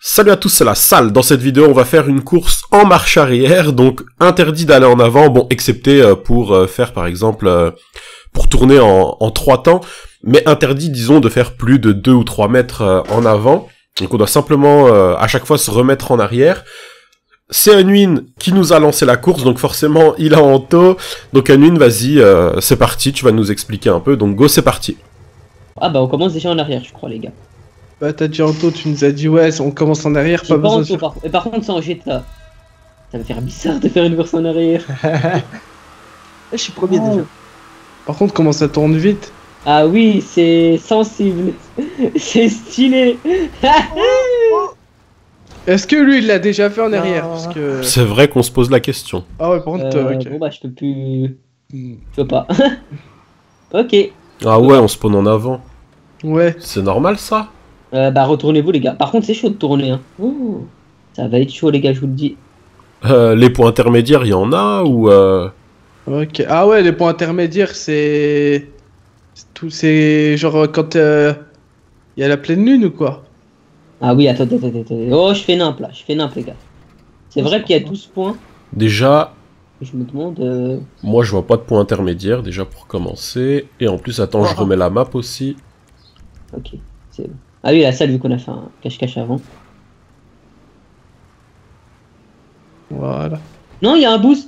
Salut à tous, c'est la salle. Dans cette vidéo, on va faire une course en marche arrière, donc interdit d'aller en avant, bon, excepté pour faire par exemple, pour tourner en 3 temps, mais interdit, disons, de faire plus de 2 ou 3 mètres en avant. Donc on doit simplement à chaque fois se remettre en arrière. C'est Unwin qui nous a lancé la course, donc forcément il a Anto. Donc Unwin, vas-y, c'est parti, tu vas nous expliquer un peu, donc go, c'est parti. Ah bah on commence déjà en arrière, je crois, les gars. Bah t'as dit Anto, tu nous as dit ouais, on commence en arrière, pas besoin de faire... Par contre, ça en jette là. Ça va faire bizarre de faire une course en arrière. Je suis premier déjà. Par contre, comment ça tourne vite? Ah oui, c'est sensible. C'est stylé. Est-ce que lui il l'a déjà fait en arrière? Parce que... C'est vrai qu'on se pose la question. Ah ouais, par contre, ok. Bon bah je peux plus... Je peux pas. Ok. Ah ouais, on spawn en avant. Ouais. C'est normal ça? Bah retournez-vous les gars. Par contre c'est chaud de tourner hein. Ouh. Ça va être chaud les gars, je vous le dis. Les points intermédiaires, il y en a ou Ok. Ah ouais, les points intermédiaires, c'est... C'est genre quand il y a la pleine lune ou quoi? Ah oui, attends. Oh, je fais nimp là, les gars. C'est vrai qu'il y a 12 points. Déjà, Je me demande... moi je vois pas de points intermédiaires déjà pour commencer. Et en plus, attends, je remets la map aussi. Ok, c'est bon. Ah oui, la salle vu qu'on a fait un cache-cache avant. Voilà. Non, il y a un boost.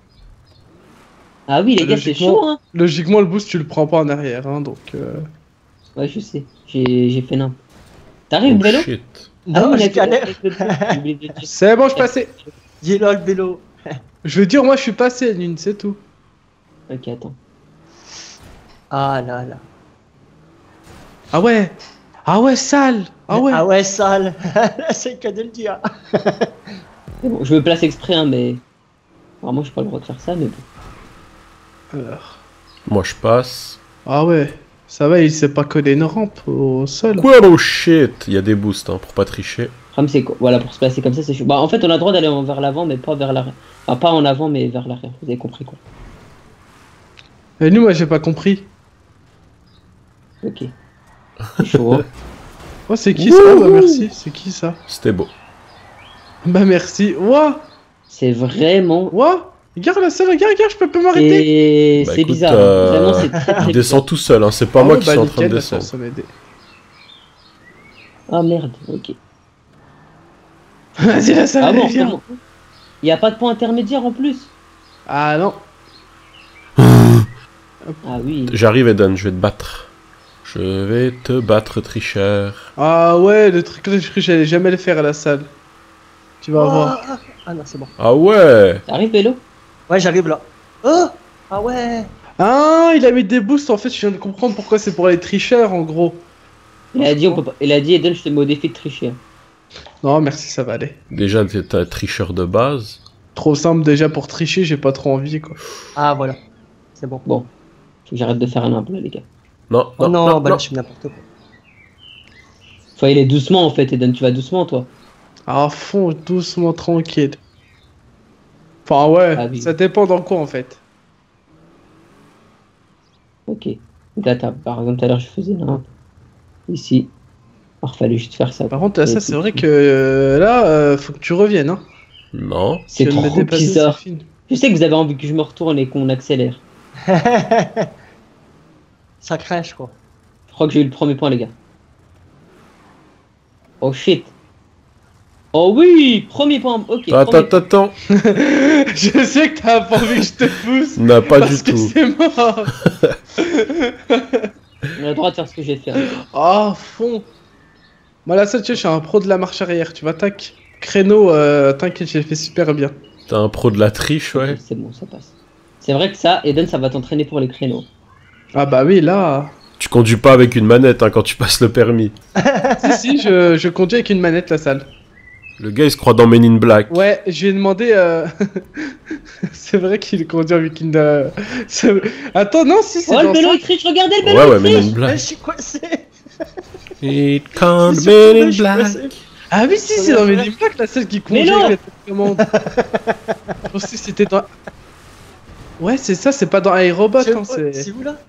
Ah oui, les gars, c'est chaud, hein. Logiquement, le boost, tu le prends pas en arrière, hein, donc... Ouais, je sais. J'ai fait nimp. T'arrives, Oh vélo? shit. Non, oui, je galère. C'est bon, je suis passé. Dis-le le vélo. Je veux dire, moi, je suis passé, Lune, c'est tout. Ok, attends. Ah là là. Ah ouais. Ah ouais, sale. Ah ouais. Ah ouais, sale. C'est le cas de le dire. C'est bon, je me place exprès, hein, mais... Vraiment, j'ai pas le droit de faire ça, mais bon. Alors... Moi je passe. Ah ouais. Ça va, il s'est pas collé une rampe au sol. Quoi, oh shit. Il y a des boosts hein, pour pas tricher. Le problème, c'est quoi? Voilà, pour se placer comme ça, c'est chaud. Bah, en fait, on a le droit d'aller vers l'avant, mais pas vers l'arrière. Enfin, pas en avant, mais vers l'arrière. Vous avez compris, quoi. Et nous, moi, j'ai pas compris. Ok. C'est chaud, hein. Oh, c'est qui ça? Bah merci. C'est qui ça? C'était beau. Bah merci. Ouah. C'est vraiment... Ouah. Regarde la salle, regarde, je peux pas m'arrêter. Bah, C'est écoute, bizarre. Vraiment, c'est très Il bizarre. descend tout seul, hein. C'est pas Ah moi ouais, qui bah, suis en train de nickel, la descendre. salle, ça m'a aidé. Ah merde, ok. Vas-y, la salle, Ah allez, bon, viens. comment? Il y a pas de point intermédiaire en plus? Ah non. Ah oui. J'arrive Eden, je vais te battre. Je vais te battre, tricheur. Ah ouais, le truc là, j'allais jamais le faire à la salle. Tu vas voir. Ah non, c'est bon. Ah ouais. T'arrives, vélo? Ouais, j'arrive là. Oh. Ah ouais. Ah, il a mis des boosts, en fait, je viens de comprendre pourquoi c'est pour les tricheurs, en gros. Il a dit, on peut pas... Il a dit, Eden, je te mets au défi de tricher. Non, merci, ça va aller. Déjà, t'es un tricheur de base. Trop simple déjà pour tricher, j'ai pas trop envie, quoi. Ah voilà. C'est bon. Bon. Faut que j'arrête de faire un imp là, les gars. Non, Oh non, non, non, bah non. là, je fais n'importe quoi. Faut y aller doucement, en fait, Eden. Tu vas doucement, toi. À fond, doucement, tranquille. Enfin, ouais, Ah oui. ça dépend dans quoi, en fait. Ok. Donc là, par exemple, tout à l'heure, je faisais nimp. Ici. Alors, fallait juste faire ça. Par contre, là, Et ça, puis, c'est vrai que là, faut que tu reviennes, hein. Non. C'est Tu viens de me trop dépasser, bizarre. c'est fini. Je sais que vous avez envie que je me retourne et qu'on accélère. Ça crache quoi. Je crois que j'ai eu le premier point, les gars. Oh shit. Oh oui, premier point. Ok. Attends, premier point. attends. Je sais que t'as pas envie que je te pousse. Non, pas parce du que tout. c'est mort. On a le droit de faire ce que j'ai fait. Ah, fond. Moi, là, ça, tu sais, je suis un pro de la marche arrière, tu vois, tac. Créneau, t'inquiète, j'ai fait super bien. T'es un pro de la triche, ouais. Ok, c'est bon, ça passe. C'est vrai que ça, Eden, ça va t'entraîner pour les créneaux. Ah bah oui, là... Tu conduis pas avec une manette hein, quand tu passes le permis. si, je conduis avec une manette, la salle. Le gars il se croit dans Men in Black. Ouais, je lui ai demandé... c'est vrai qu'il conduit avec une... Attends, non, si, c'est Oh, le dans vélo, ça. il triche, regardez le vélo, Ouais, ouais, il Men in triche. Mais je Black. suis coincé. It can't Je suis Men in coincé. Black. Ah oui, si, c'est dans mes plaques, la salle qui conduit Mais non. avec la commande. Je pensais que c'était dans... Ouais, c'est ça, c'est pas dans iRobot, hein, c'est... C'est où là?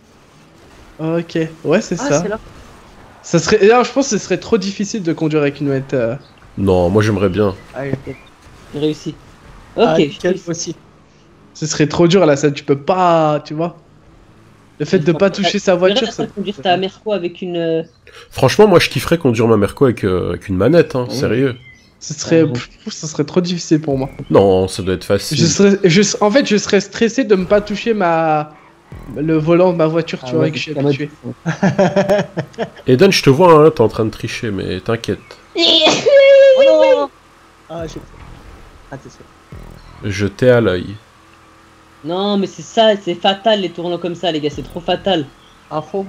Ok, ouais, c'est Ah, ça. c'est là. Ça serait... Là, je pense que ce serait trop difficile de conduire avec une manette... Non, moi j'aimerais bien. Allez, J'ai réussi. Ok, ah, je nickel, réussis. aussi. Ce serait trop dur là, ça, tu peux pas, tu vois. Le fait de pas toucher sa voiture, ça. Conduire ta Merco avec une. Franchement, moi je kifferais conduire ma Merco avec une manette, hein, Ouais. sérieux. Ce serait, Ouais. ce serait trop difficile pour moi. Non, ça doit être facile. En fait, je serais stressé de ne pas toucher le volant de ma voiture, tu Ah vois, ouais, et que je suis c'est en mode- habitué. Eden, je te vois, hein, t'es en train de tricher, mais t'inquiète. Oh non. Ah, j'ai fait. Ah, t'es sûr. Je t'ai à l'œil. Non, mais c'est ça, c'est fatal les tournants comme ça, les gars, c'est trop fatal. À fond.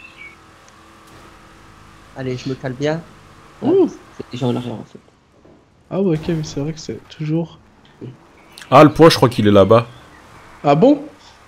Allez, je me cale bien. Ouh. C'est déjà en arrière en fait. Ah ouais, ok, mais c'est vrai que c'est toujours... Ah, le point, je crois qu'il est là-bas. Ah bon?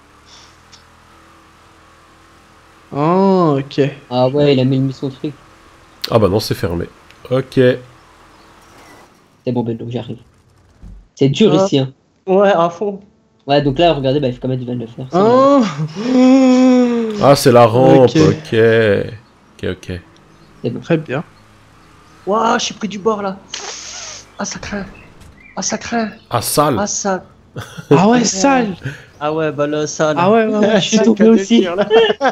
Ah, ok. Ah ouais, il a mis son truc. Ah bah non, c'est fermé. Ok. C'est bon, Bello, j'arrive. C'est dur Ah. ici, hein. Ouais, à fond. Ouais, donc là, regardez, bah, il faut quand même du de le faire. c'est Ah. Ah, c'est la rampe, Ok. ok. Ok. Très bien. Ouah, je suis pris du bord là. Ah, ça craint. Ah, ça craint. Ah, sale. Ah, ça. Ah ouais, sale. Ah ouais, bah là, ça. Là. Ah ouais, ouais, ouais. Je suis Ça, tombé qu'à te aussi. dire, là.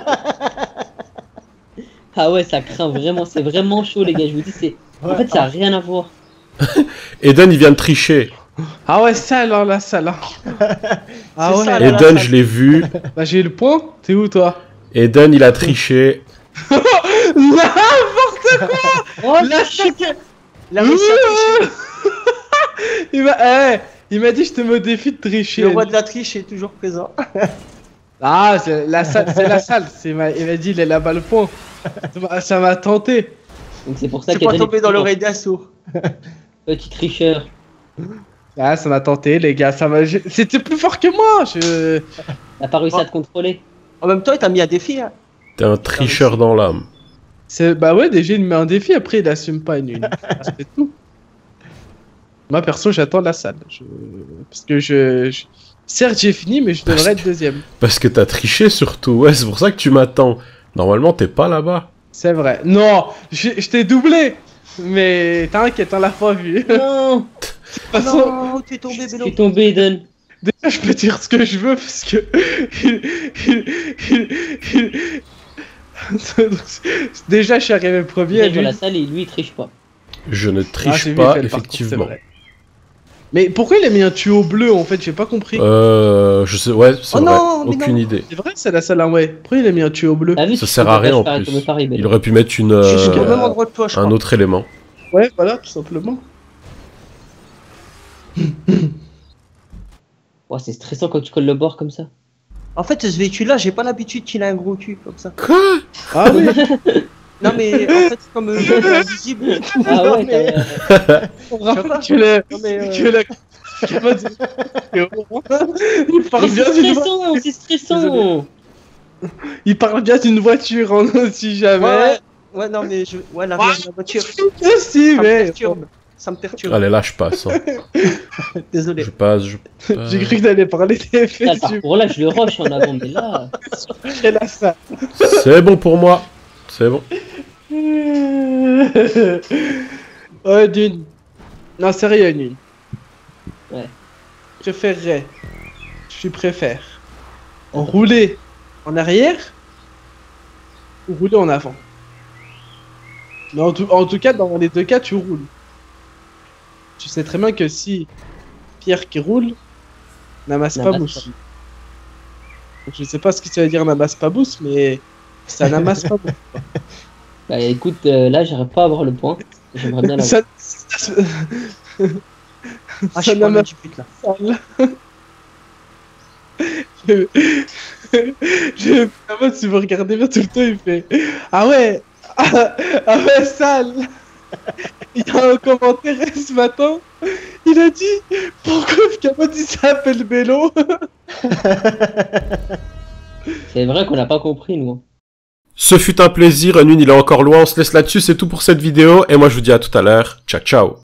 Ah ouais, ça craint vraiment, c'est vraiment chaud, les gars, je vous dis, c'est. En fait, ça a rien à voir. Eden, il vient de tricher. Ah ouais, sale, hein, la sale. Hein. Ah C'est ouais. sale. Ah, la Eden, salle. je l'ai vu. Bah j'ai le point. T'es où, toi? Eden, il a triché. Oh, La shit. Il a réussi à tricher. Il m'a dit je te me défie de tricher. Le roi de la triche est toujours présent. Ah, c'est la salle, c'est la salle. Il m'a dit il est là-bas le point. Ça m'a tenté. Donc c'est pour ça C'est qu'il pas tombé dans l'oreille d'un sourd. Petit tricheur. Ah, ça m'a tenté, les gars. C'était plus fort que moi. T'as pas réussi à te contrôler. En même temps, il t'a mis à défi. Hein. T'es un tricheur dans l'âme. Bah ouais, déjà il me met un défi. Après il assume pas une. C'est tout. Moi perso, j'attends la salle. Parce que certes j'ai fini, mais je devrais être deuxième. Parce que t'as triché surtout. Ouais, c'est pour ça que tu m'attends. Normalement, t'es pas là-bas. C'est vrai. Non, je t'ai doublé. Mais t'inquiète, on l'a pas vu. De Non. toute façon, Non, t'es tombé, Je Bélo. suis tombé, Eden. déjà je peux dire ce que je veux parce que. Déjà je suis arrivé premier. Il est dans lui. la salle et lui, il triche pas. Je ne Ah, triche j'ai vu, pas, il fait le parcours, effectivement. c'est vrai. Mais pourquoi il a mis un tuyau bleu en fait? J'ai pas compris. Je sais, ouais, c'est Oh vrai. non, mais Aucune non. idée. C'est vrai, c'est la salle, hein, ouais. Pourquoi il a mis un tuyau bleu? T'as vu, Ça tu sert peux à pas rien en faire plus. comme Paris, Bello. Il aurait pu mettre Je suis au même un endroit que toi, je crois. autre élément. Ouais, voilà, tout simplement. Ouais, c'est stressant quand tu colles le bord comme ça. En fait, ce véhicule-là, j'ai pas l'habitude qu'il a un gros cul comme ça. Quoi? Ah oui. Non, mais en fait, comme il est invisible. Ah Non, ouais, mais- On rappelle que Non, mais, il parle Mais bien c'est d'une stressant, c'est stressant. Il parle bien d'une voiture, hein, si jamais. Ouais, non, mais ouais, l'arrière de la voiture. Si, Ça me mais. perturbe. Ça me perturbe. Allez, là, je passe. hein. Désolé. Je passe. J'ai cru que t'allais parler des Là, effets le parcours là, je le rush en avant, mais là. sur la salle. C'est bon pour moi. C'est bon. Ouais, d'une. Non, sérieux, d'une. Ouais. Préférerais. Je préfère. Rouler en arrière ou rouler en avant. Mais en tout cas, dans les deux cas, tu roules. Tu sais très bien que si Pierre qui roule n'amasse pas N'amasse mousse. Donc, je sais pas ce que ça veut dire n'amasse pas mousse, mais ça n'amasse pas mousse. Bah écoute, là, j'arrive pas à avoir le point. J'aimerais bien l'avoir. Ah, je suis pas mal du but là. En mode, si vous regardez bien tout le temps, il fait ah ouais, ah ouais, sale. Il y a un commentaire ce matin, il a dit pourquoi Capot il s'appelle Bélo. C'est vrai qu'on n'a pas compris, nous. Ce fut un plaisir. Nune, il est encore loin. On se laisse là-dessus. C'est tout pour cette vidéo. Et moi, je vous dis à tout à l'heure. Ciao, ciao.